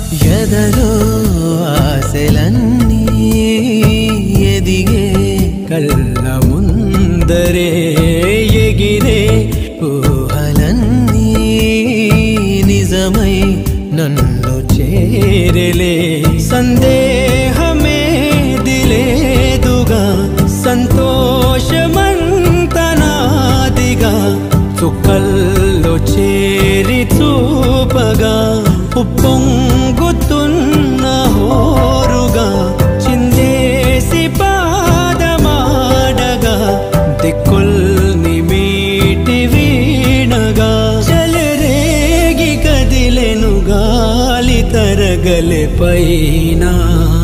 ఎదలో ఆశలన్నీ ఎదిగే కళ్ళ ముందరే ఎగిరే ఊహలన్నీ నిజమై నన్ను చేరలే సందేహమే దిలేదుగా సంతోషమంతనాదిగా చుక్కల్లో చేరి చూపగా ఉప్పొంగుతున్న హోరుగా చిందేసి పాదమాడగా దిక్కుల్ని మీటి వీణగా చెలరేగి కదిలెను గాలి తరగలే పైన